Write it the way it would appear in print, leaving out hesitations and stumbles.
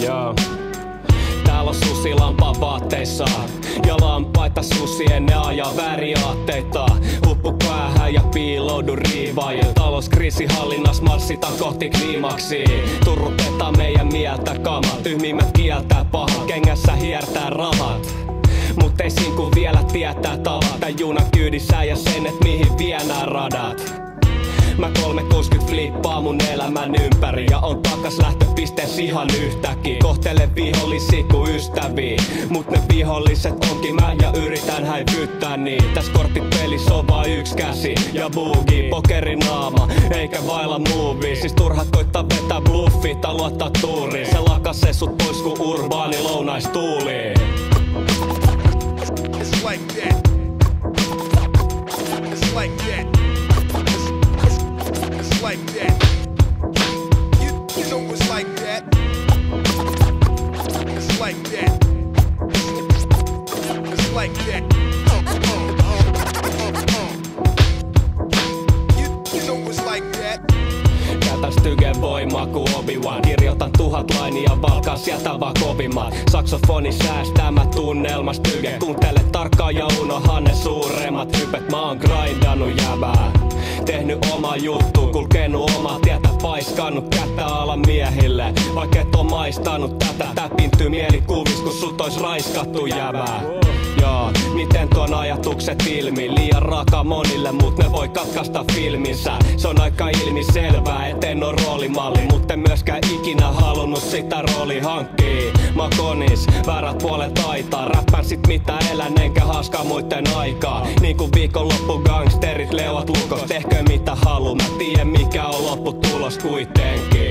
Joo. Täällä on susi lampan vaatteissaan ja lampaita susien, ne ajaa väriaatteita. Huppu päähän ja piiloudu riivaajille. Talouskriisi hallinnas, marssitaan kohti kliimaksia. Turrutetaan meidän mieltä kamat, tyhmimmät kieltää paha, kengässä hiertää rahat. Mut ei sinku vielä tietää tavat. Tän junan kyydissä ja sen, et mihin vie nää radat. Mä 360 flippaa mun elämän ympäri ja on takas lähtöpisteessä ihan yhtäkin. Kohtele vihollisia ku ystäviä, mut ne viholliset onkin mä ja yritän häivyttää niin. Täs korttipelissä on vaan yks käsi ja boogie, pokerin naama eikä vailla movie. Siis turha koittaa vetää bluffia tai luottaa tuuriin. Se lakasee sut pois ku urbaani lounaistuuliin. It's like that. It's like that. It's like that. You know it's like that. It's like that. It's like that. You know it's like that. Käytän stygen voimaa ku Obi-Wan. Kirjoitan 1000 lainia, valkaan sieltä vaan kovimmat. Saksofoni säästää mä tunnelma styge. Kuuntele tarkkaan ja unohan ne suuremmat hypet. Mä oon grindannut jäbää, tehnyt oma juttu, kulkenut omaa tietä, paiskannut kättä alan miehille. Vaikka et oo maistanut tätä, täpintyy mielikuvis kun sut ois raiskattu jäbää. Joo, miten tuon ajatukset ilmi? Liian raaka monille, mut ne voi katkaista filmissä. Se on aika ilmiselvää, et en oo roolimalli, mut en myöskään ikinä halunnut sitä rooli hankkii. Mä konis, väärät puolet taitaa, räppän sit mitä elän enkä haskaa muitten aikaa. Niinku viikonloppu gangsterit leuat lukos, tehkö mitä haluu, mä tien mikä on lopputulos kuitenkin.